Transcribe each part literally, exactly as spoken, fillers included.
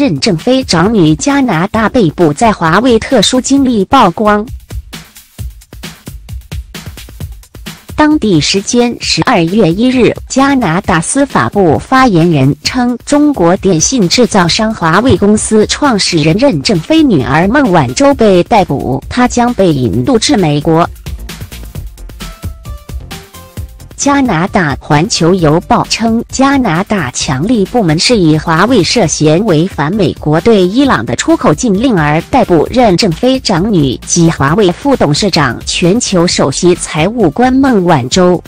任正非长女加拿大被捕在华为特殊经历曝光。当地时间十二月一日，加拿大司法部发言人称，中国电信制造商华为公司创始人任正非女儿孟晚舟被逮捕，她将被引渡至美国。加拿大环球邮报称，加拿大强力部门是以华为涉嫌违反美国对伊朗的出口禁令而逮捕任正非长女及华为副董事长、全球首席财务官孟晚舟。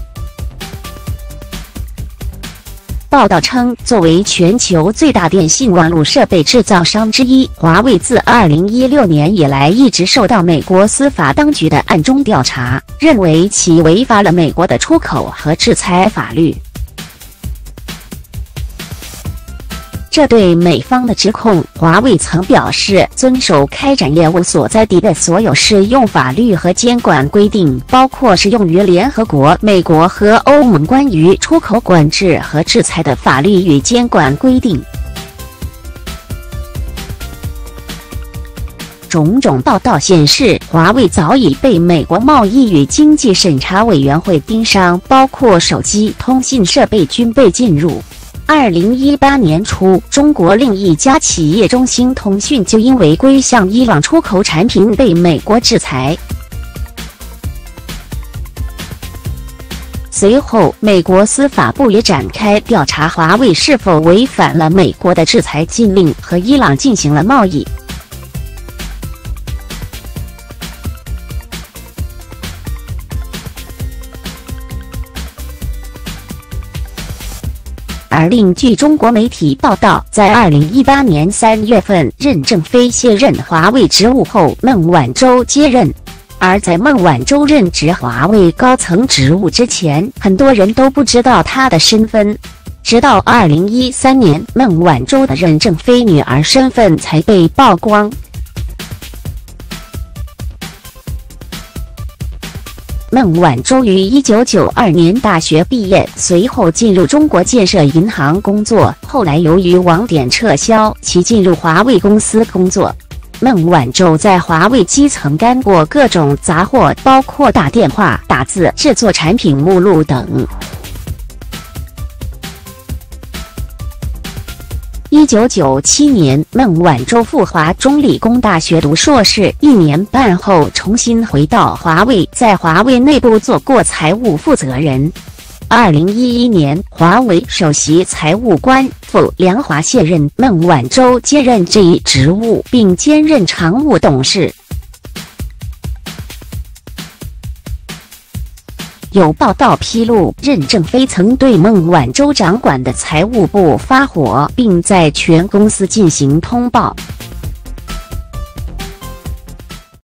报道称，作为全球最大电信网络设备制造商之一，华为自二零一六年以来一直受到美国司法当局的暗中调查，认为其违反了美国的出口和制裁法律。这对美方的指控，华为曾表示遵守开展业务所在地的所有适用法律和监管规定，包括适用于联合国、美国和欧盟关于出口管制和制裁的法律与监管规定。种种报道显示，华为早已被美国贸易与经济审查委员会盯上，包括手机、通信设备均被禁入。二零一八年初，中国另一家企业中兴通讯就因违规向伊朗出口产品被美国制裁。随后，美国司法部也展开调查，华为是否违反了美国的制裁禁令，和伊朗进行了贸易。而另据中国媒体报道，在二零一八年三月份，任正非卸任华为职务后，孟晚舟接任。而在孟晚舟任职华为高层职务之前，很多人都不知道她的身份。直到二零一三年，孟晚舟的任正非女儿身份才被曝光。孟晚舟于一九九二年大学毕业，随后进入中国建设银行工作，后来由于网点撤销，其进入华为公司工作。孟晚舟在华为基层干过各种杂活，包括打电话、打字、制作产品目录等。一九九七年，孟晚舟赴华中理工大学读硕士，一年半后重新回到华为，在华为内部做过财务负责人。二零一一年，华为首席财务官傅良华卸任，孟晚舟接任这一职务，并兼任常务董事。有报道披露，任正非曾对孟晚舟掌管的财务部发火，并在全公司进行通报。